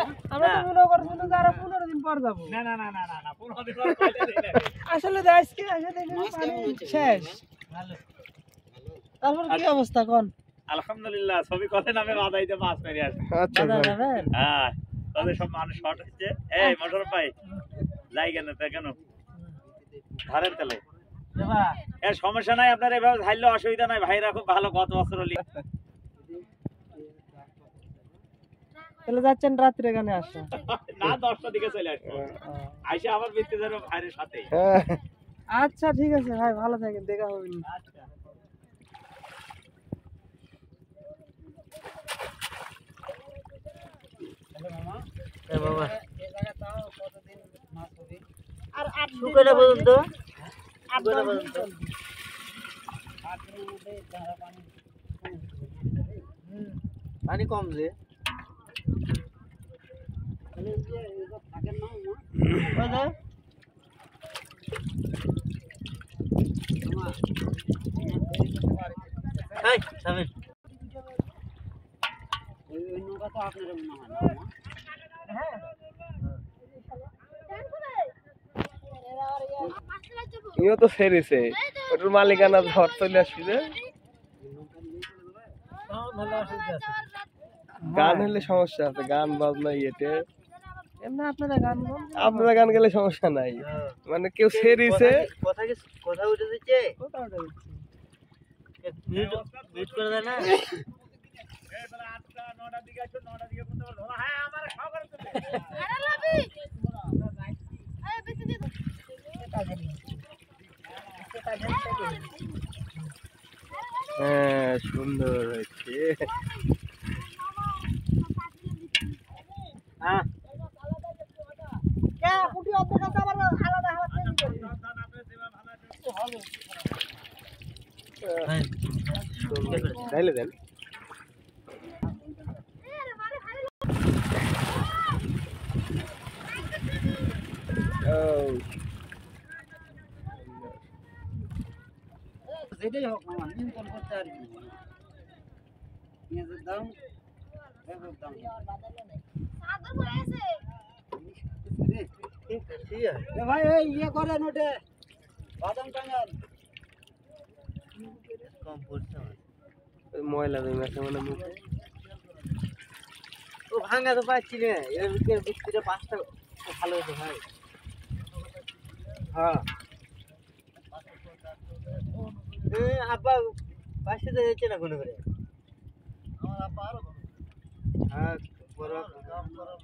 আমরা তো মনে করছিলাম যে আরো 15 দিন পর যাব। না 15 দিন পর পাইলে দেই না। আসলে আজকে পানি শেষ। ভালো। তারপর কি অবস্থা কোন? আলহামদুলিল্লাহ সবই কথা নামে বাদাইতে মাছ মেরে আসে। আচ্ছা বাজার যাবেন? হ্যাঁ তাদের সব মানুষ শর্ট হচ্ছে। এই মোটর ভাই যাই কেন তা কেন ধরেন তাহলে এর সমস্যা নাই আপনার এভাবে ঝাইলে অসুবিধা নাই ভাইরা খুব ভালো গত বছর হলি তাহলে যাচ্ছেন রাত্রে গানে আসা না 10টার দিকে চলে আসবো আইসা আবার বিতে যাবো ভাইয়ের সাথে আচ্ছা ঠিক আছে ভাই ভালো থাকেন দেখা হবে আচ্ছা হ্যালো মামা এ বাবা এই জায়গা তাও কতদিন মাছ হবে আর 8 দুপুরে পর্যন্ত 8 পর্যন্ত পানি কম যে ইও তো সেরেছে ওটার মালিকানা ধর চলে আসবি যে গান হলে সমস্যা আছে গান বাজনা ইয়েতে এমনি আপনারা গান গান আপনারা গান গেলে সমস্যা নাই মানে কেউ সেরেছে কথা উঠে দিচ্ছে কথা উঠে দিচ্ছে মিউট করে দেয় না এই বেলা 8টা 9টার দিকে আসো 9টার দিকে পর্যন্ত ধরা হ্যাঁ আমার খবর তো আরে রবি এই বেশি দে হ্যাঁ সুন্দর হয়েছে হ্যাঁ কে পুটি অর্ধেক আছে আবার আলাদা হাওয়া চেঞ্জ করে তাইলে দেন যেটাই হোক মামা নিয়ন্ত্রণ করতে আর কি পেঁয়াজের দাম পেঁয়াজের দাম সাগর পড়ে আছে এ ভাই এই ইয়ে করেন ওটে বাদাম টাঙ্গান কম পড়ছে ময়লা জমে আছে মানে মুখে ও ভাঙা তো পাচ্ছি না এর ভিতরে বিস্কুটে 5টা ভালো হতো ভাই হ্যাঁ আব্বা পাশে তো যাচ্ছে না কোনো করে আমার আব্বা আরো হ্যাঁ বড়